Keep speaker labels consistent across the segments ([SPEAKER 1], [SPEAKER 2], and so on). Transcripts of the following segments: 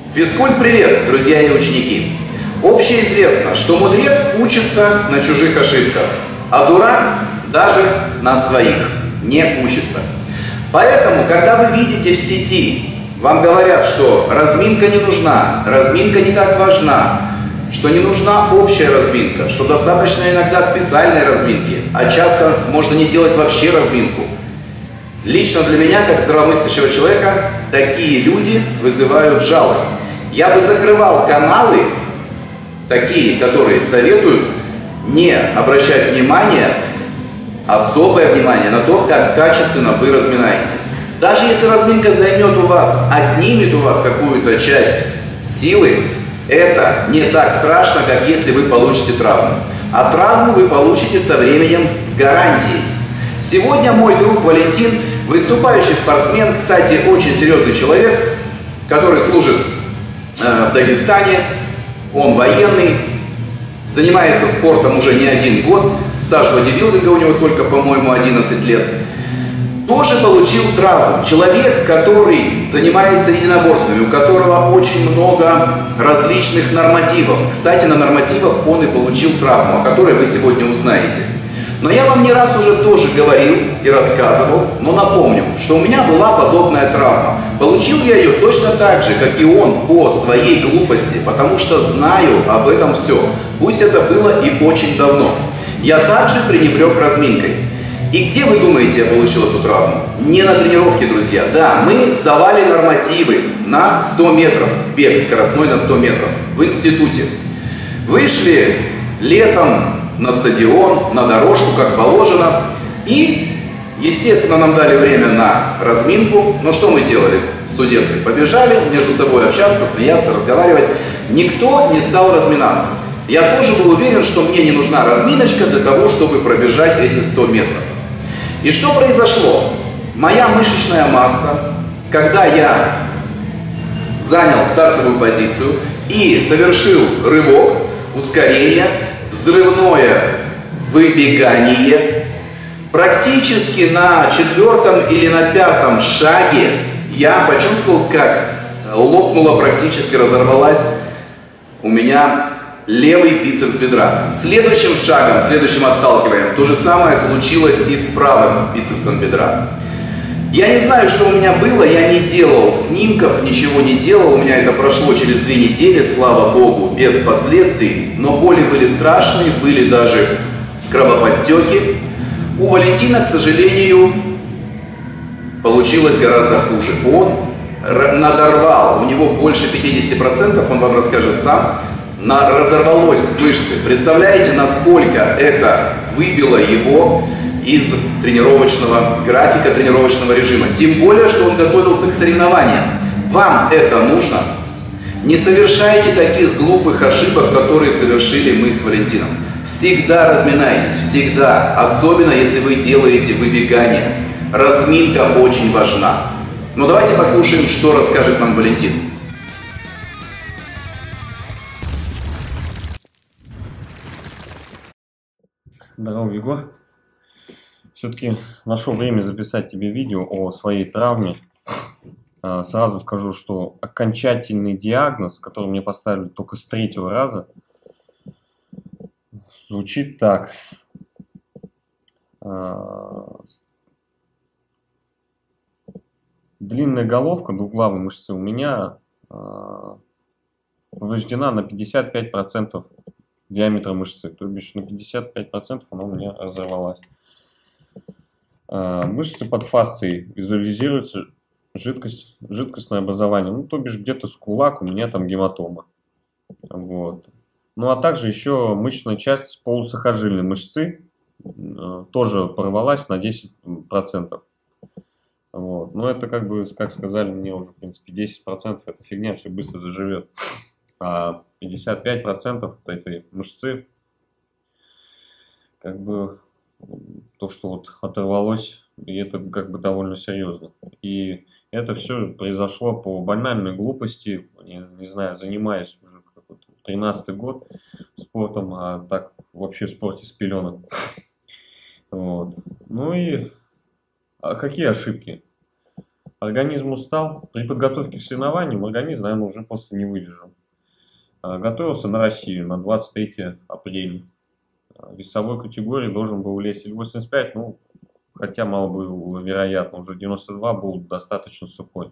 [SPEAKER 1] Физкульт-привет, друзья и ученики! Общеизвестно, что мудрец учится на чужих ошибках, а дурак даже на своих не учится. Поэтому, когда вы видите в сети, вам говорят, что разминка не нужна, разминка не так важна, что не нужна общая разминка, что достаточно иногда специальной разминки, а часто можно не делать вообще разминку. Лично для меня, как здравомыслящего человека, такие люди вызывают жалость. Я бы закрывал каналы, такие, которые советуют не обращать особое внимание на то, как качественно вы разминаетесь. Даже если разминка займет у вас, отнимет у вас какую-то часть силы, это не так страшно, как если вы получите травму. А травму вы получите со временем с гарантией. Сегодня мой друг Валентин, выступающий спортсмен, кстати, очень серьезный человек, который служит в Дагестане, он военный, занимается спортом уже не один год, стаж бодибилдинга у него только, по-моему, 11 лет, тоже получил травму. Человек, который занимается единоборствами, у которого очень много различных нормативов. Кстати, на нормативах он и получил травму, о которой вы сегодня узнаете. Но я вам не раз уже тоже говорил и рассказывал, но напомню, что у меня была подобная травма. Получил я ее точно так же, как и он, по своей глупости, потому что знаю об этом все. Пусть это было и очень давно. Я также пренебрег разминкой. И где, вы думаете, я получил эту травму? Не на тренировке, друзья. Да, мы сдавали нормативы на 100 метров, бег скоростной на 100 метров в институте. Вышли летом на стадион, на дорожку, как положено. И, естественно, нам дали время на разминку. Но что мы делали, студенты? Побежали между собой общаться, смеяться, разговаривать. Никто не стал разминаться. Я тоже был уверен, что мне не нужна разминочка для того, чтобы пробежать эти 100 метров. И что произошло? Моя мышечная масса, когда я занял стартовую позицию и совершил рывок, ускорение, взрывное выбегание, практически на 4-м или на 5-м шаге я почувствовал, как лопнула, практически разорвалась у меня левый бицепс бедра. Следующим шагом, следующим отталкиванием, то же самое случилось и с правым бицепсом бедра. Я не знаю, что у меня было, я не делал снимков, ничего не делал, у меня это прошло через 2 недели, слава богу, без последствий, но боли были страшные, были даже кровоподтеки. У Валентина, к сожалению, получилось гораздо хуже. Он надорвал, у него больше 50%, он вам расскажет сам, разорвалось мышцы. Представляете, насколько это выбило его из тренировочного графика, тренировочного режима. Тем более, что он готовился к соревнованиям. Вам это нужно? Не совершайте таких глупых ошибок, которые совершили мы с Валентином. Всегда разминайтесь, всегда. Особенно, если вы делаете выбегание. Разминка очень важна. Но давайте послушаем, что расскажет нам Валентин.
[SPEAKER 2] Здорово, Егор. Все-таки нашел время записать тебе видео о своей травме. Сразу скажу, что окончательный диагноз, который мне поставили только с 3-го раза, звучит так. Длинная головка двуглавой мышцы у меня повреждена на 55% диаметра мышцы, то бишь на 55% она у меня разорвалась. Мышцы под фасцией визуализируется жидкостное образование, ну то бишь где-то с кулак у меня там гематома. Вот. Ну а также еще мышечная часть полусухожильной мышцы тоже порвалась на 10%. Вот. Но это как бы, как сказали мне уже, в принципе, 10% это фигня, все быстро заживет. А 55% этой мышцы, как бы, то, что вот оторвалось, и это как бы довольно серьезно. И это все произошло по банальной глупости, не знаю, занимаясь уже 13-й год спортом, а так вообще в спорте с пеленок. Вот. Ну и какие ошибки? Организм устал. При подготовке к соревнованиям организм, наверное, уже просто не выдержал. Готовился на Россию на 23 апреля. В весовой категории должен был влезть или 85, ну, хотя мало было вероятно, уже 92 был достаточно сухой.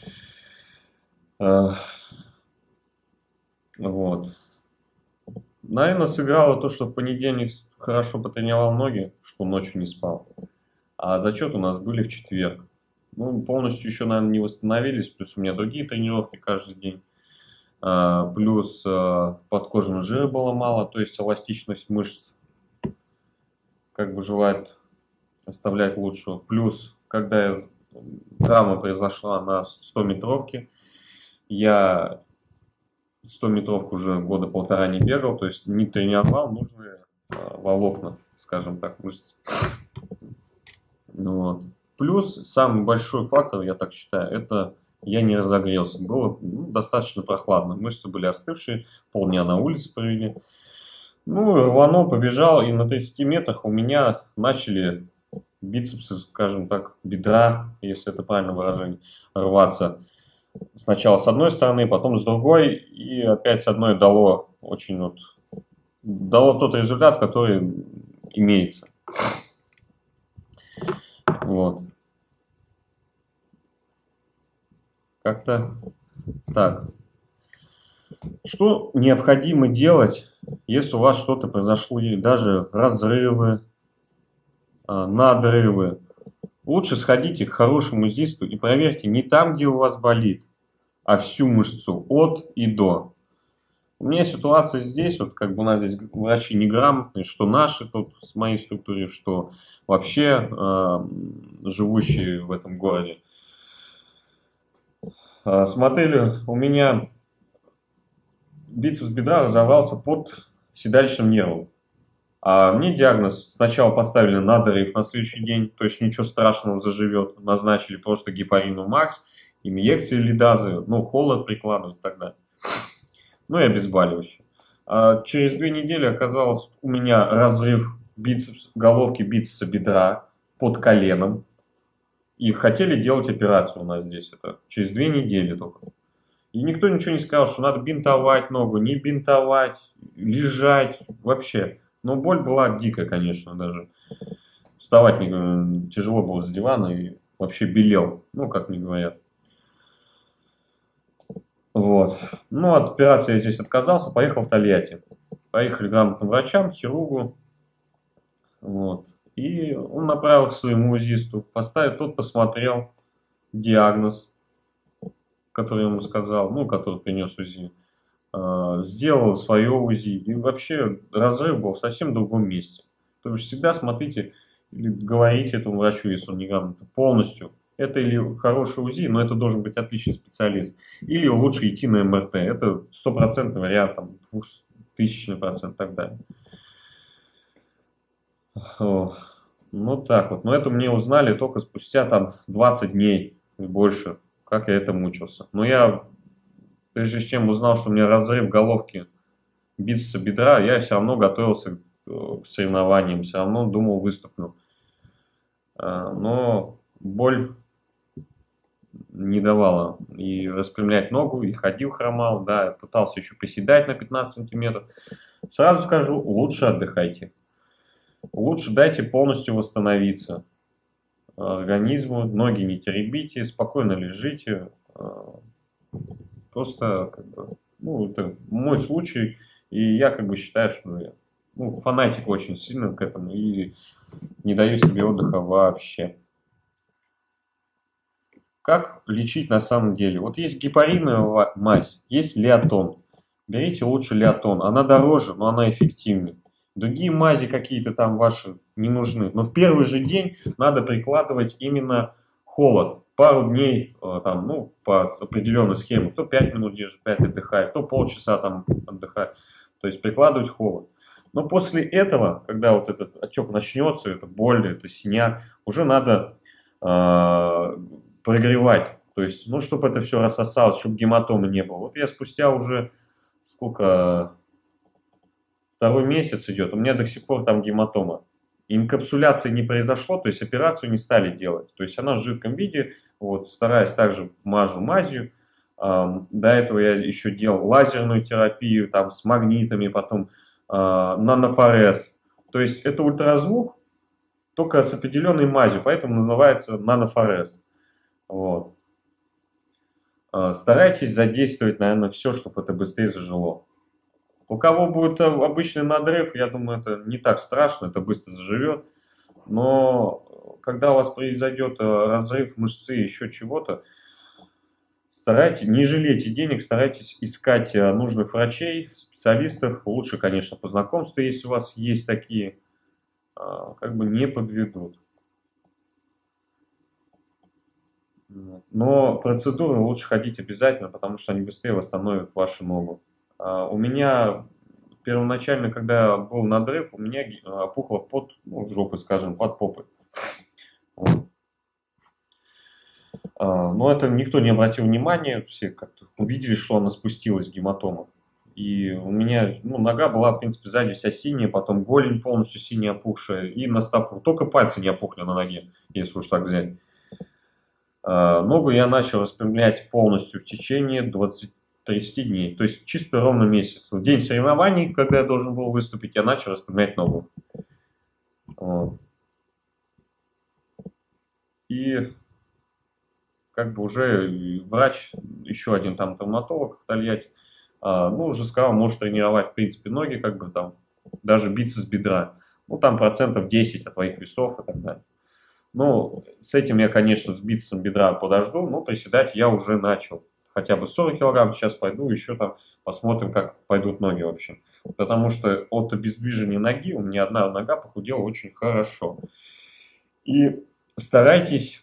[SPEAKER 2] Вот. Наверное, сыграло то, что в понедельник хорошо потренировал ноги, что ночью не спал. А зачет у нас были в четверг. Ну, полностью еще, наверное, не восстановились, плюс у меня другие тренировки каждый день. Плюс подкожного жира было мало, то есть эластичность мышц как бы желает оставлять лучшего. Плюс, когда травма произошла на 100-метровке, я 100-метровку уже года полтора не бегал, то есть не тренировал нужные волокна, скажем так, мышц. Ну, вот. Плюс самый большой фактор, я так считаю, это я не разогрелся. Было достаточно прохладно, мышцы были остывшие, полдня на улице провели. Ну, рванул, побежал, и на 30 метрах у меня начали бицепсы, скажем так, бедра, если это правильное выражение, рваться. Сначала с одной стороны, потом с другой, и опять с одной дало тот результат, который имеется. Вот. Как-то так. Что необходимо делать, если у вас что-то произошло, даже разрывы, надрывы? Лучше сходите к хорошему УЗИсту и проверьте не там, где у вас болит, а всю мышцу от и до. У меня ситуация здесь, вот как бы у нас здесь врачи неграмотные, что наши тут с моей структурой, что вообще живущие в этом городе. Смотрели, у меня бицепс бедра разорвался под седалищным нервом. А мне диагноз сначала поставили надрыв на следующий день, то есть ничего страшного, заживет. Назначили просто гепарину макс, инъекции лидазы, ну холод прикладывать и так далее. Ну и обезболивающее. А через 2 недели оказалось у меня разрыв головки бицепса бедра под коленом. И хотели делать операцию у нас здесь. Это через 2 недели только. И никто ничего не сказал, что надо бинтовать ногу, не бинтовать, лежать, вообще. Но боль была дикая, конечно, даже. Вставать тяжело было с дивана и вообще белел, ну, как мне говорят. Вот. Ну, от операции я здесь отказался, поехал в Тольятти. Поехали к грамотным врачам, хирургу. Вот. И он направил к своему УЗИсту, тот посмотрел диагноз, который я ему сказал, ну, который принес УЗИ. Сделал свое УЗИ. И вообще разрыв был в совсем другом месте. То есть всегда смотрите, или говорите этому врачу, если он неграмотный, полностью. Это или хороший УЗИ, но это должен быть отличный специалист. Или лучше идти на МРТ. Это 100% вариант, там, 2000% и так далее. Ну так вот. Но это мне узнали только спустя там 20 дней и больше, как я это мучился. Но я, прежде чем узнал, что у меня разрыв головки бицепса бедра, я все равно готовился к соревнованиям, все равно думал, выступлю. Но боль не давала и распрямлять ногу, и ходил, хромал, да, пытался еще приседать на 15 сантиметров. Сразу скажу, лучше отдыхайте. Лучше дайте полностью восстановиться организму, ноги не теребите, спокойно лежите. Просто, как бы, ну, это мой случай, и я как бы считаю, что я фанатик очень сильно к этому и не даю себе отдыха вообще. Как лечить на самом деле? Вот есть гепариновая мазь, есть леотон. Берите лучше леотон. Она дороже, но она эффективнее. Другие мази какие-то там ваши не нужны. Но в первый же день надо прикладывать именно холод. Пару дней там, ну, по определенной схеме. Кто 5 минут держит, 5 отдыхает, кто полчаса там отдыхает. То есть прикладывать холод. Но после этого, когда вот этот отек начнется, это боль, это синяк, уже надо прогревать. То есть, ну, чтобы это все рассосалось, чтобы гематомы не было. Вот я спустя уже сколько... 2-й месяц идет, у меня до сих пор там гематома. Инкапсуляции не произошло, то есть операцию не стали делать. То есть она в жидком виде, Вот, стараюсь также мажу мазью. До этого я еще делал лазерную терапию там, с магнитами, потом нанофорез. То есть это ультразвук, только с определенной мазью, поэтому называется нанофорез. Вот. Старайтесь задействовать, наверное, все, чтобы это быстрее зажило. У кого будет обычный надрыв, я думаю, это не так страшно, это быстро заживет. Но когда у вас произойдет разрыв мышцы, еще чего-то, старайтесь, не жалейте денег, старайтесь искать нужных врачей, специалистов. Лучше, конечно, по знакомству, если у вас есть такие, как бы не подведут. Но процедуры лучше ходить обязательно, потому что они быстрее восстановят вашу ногу. У меня первоначально, когда был надрыв, у меня опухло под жопой, скажем, под попой. Вот. Но это никто не обратил внимания, все как-то увидели, что она спустилась, гематома. И у меня нога была, в принципе, сзади вся синяя, потом голень полностью синяя опухшая, и на стопу. Только пальцы не опухли на ноге, если уж так взять. Ногу я начал распрямлять полностью в течение 20-30 дней. То есть чисто ровно месяц. В день соревнований, когда я должен был выступить, я начал распрямлять ногу. Вот. И как бы уже врач, еще один там травматолог в Тольятти, уже сказал, может тренировать в принципе ноги, как бы там, даже бицепс бедра. Там процентов 10 от твоих весов и так далее. С этим я, конечно, с бицепсом бедра подожду, но приседать я уже начал. Хотя бы 40 килограмм, сейчас пойду, еще там посмотрим, как пойдут ноги вообще. Потому что от обездвижения ноги у меня одна нога похудела очень хорошо. И старайтесь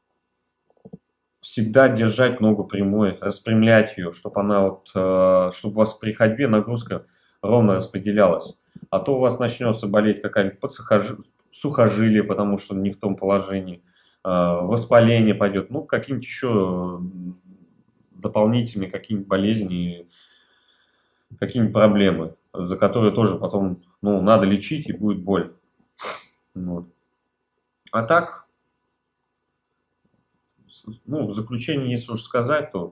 [SPEAKER 2] всегда держать ногу прямой, распрямлять ее, чтобы она чтобы у вас при ходьбе нагрузка ровно распределялась. А то у вас начнется болеть какая-нибудь сухожилие, потому что не в том положении, воспаление пойдет, какие-нибудь еще дополнительные какие-нибудь болезни, какие-нибудь проблемы, за которые тоже потом надо лечить и будет боль. Вот. А так, в заключение, если уж сказать, то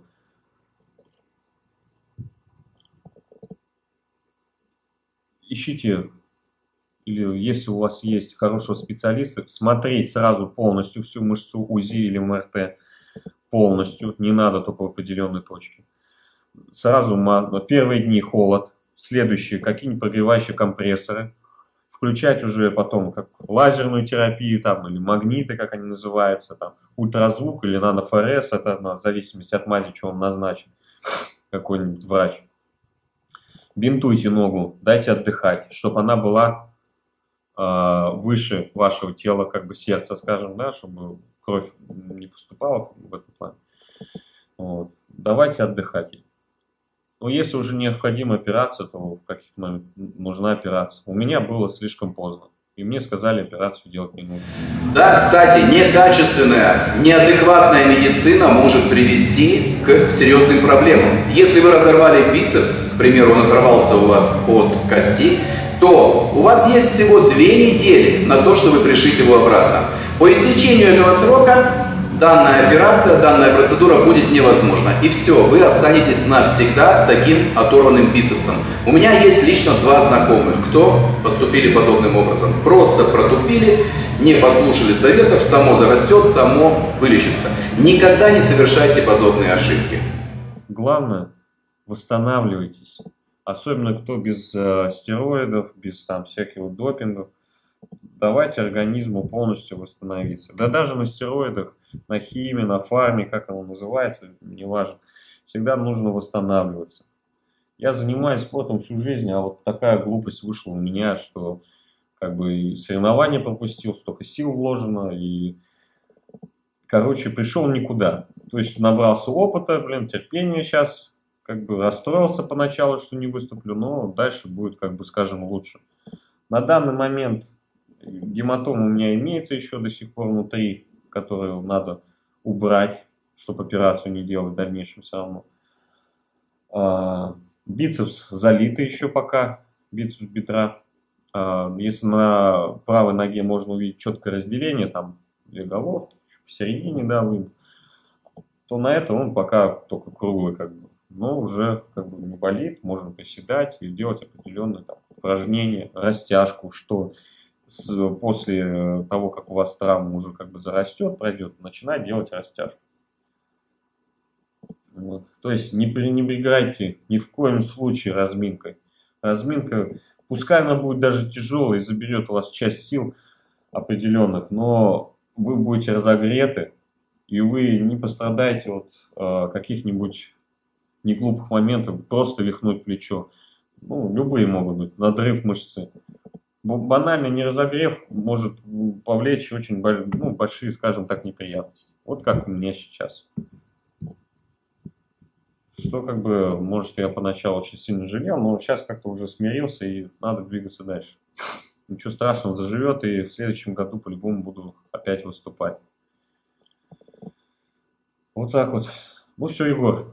[SPEAKER 2] ищите, или если у вас есть хорошего специалиста, смотреть сразу полностью всю мышцу УЗИ или МРТ полностью, не надо только в определенной точке. Сразу в первые дни холод, следующие какие-нибудь прогревающие компрессоры, включать уже потом как лазерную терапию там, или магниты, как они называются, там, ультразвук или нанофорез, это в зависимости от мази, что он назначит, какой-нибудь врач. Бинтуйте ногу, дайте отдыхать, чтобы она была выше вашего тела, как бы сердца, скажем, да, чтобы кровь не поступала в этот план. Вот. Давайте отдыхать. Но если уже необходима операция, то в каких-то моментах нужна операция. У меня было слишком поздно, и мне сказали, операцию делать не нужно.
[SPEAKER 1] Да, кстати, некачественная, неадекватная медицина может привести к серьезным проблемам. Если вы разорвали бицепс, к примеру, он оторвался у вас от кости, то у вас есть всего 2 недели на то, чтобы пришить его обратно. По истечению этого срока данная операция, данная процедура будет невозможна. И все, вы останетесь навсегда с таким оторванным бицепсом. У меня есть лично 2 знакомых, кто поступили подобным образом. Просто протупили, не послушали советов, само зарастет, само вылечится. Никогда не совершайте подобные ошибки.
[SPEAKER 2] Главное, восстанавливайтесь. Особенно кто без стероидов, без всяких допингов. Давайте организму полностью восстановиться. Да даже на стероидах, на химии, на фарме, как оно называется, неважно. Всегда нужно восстанавливаться. Я занимаюсь спортом всю жизнь, а вот такая глупость вышла у меня, что как бы и соревнования пропустил, столько сил вложено, и, пришел никуда. То есть набрался опыта, терпения сейчас, расстроился поначалу, что не выступлю, но дальше будет, скажем, лучше. На данный момент гематома у меня имеется еще до сих пор внутри, которую надо убрать, чтобы операцию не делать в дальнейшем все равно. Бицепс залитый еще пока, бицепс бедра. Если на правой ноге можно увидеть четкое разделение, там 2 головки, посередине, да, видно. то на это он пока только круглый, как бы, но уже как бы не болит, можно приседать и делать определенные там упражнения, растяжку, что после того, как у вас травма уже как бы зарастет, пройдет, начинать делать растяжку. Вот. То есть не пренебрегайте ни в коем случае разминкой. Разминка, пускай она будет даже тяжелой и заберет у вас часть сил определенных, но вы будете разогреты, и вы не пострадаете от каких-нибудь неглупых моментов, просто вивихнуть плечо. Ну, любые могут быть, надрыв мышцы. Банально не разогрев может повлечь очень большие, скажем так, неприятности. Вот как у меня сейчас. Что как бы, может, я поначалу очень сильно жалел, но сейчас как-то уже смирился и надо двигаться дальше. Ничего страшного, заживет, и в следующем году по-любому буду опять выступать. Вот так вот. Ну все, Егор.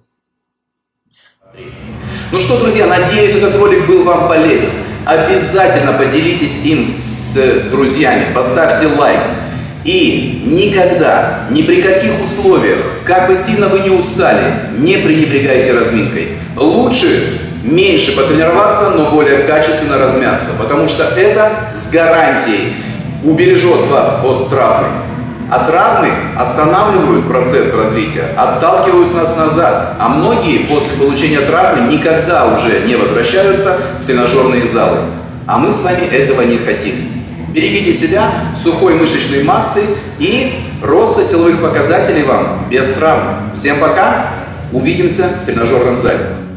[SPEAKER 1] Ну что, друзья, надеюсь, этот ролик был вам полезен. Обязательно поделитесь им с друзьями, поставьте лайк. И никогда, ни при каких условиях, как бы сильно вы не устали, не пренебрегайте разминкой. Лучше меньше потренироваться, но более качественно размяться, потому что это с гарантией убережет вас от травмы. А травмы останавливают процесс развития, отталкивают нас назад, а многие после получения травмы никогда уже не возвращаются в тренажерные залы. А мы с вами этого не хотим. Берегите себя, сухой мышечной массы и роста силовых показателей вам без травм. Всем пока, увидимся в тренажерном зале.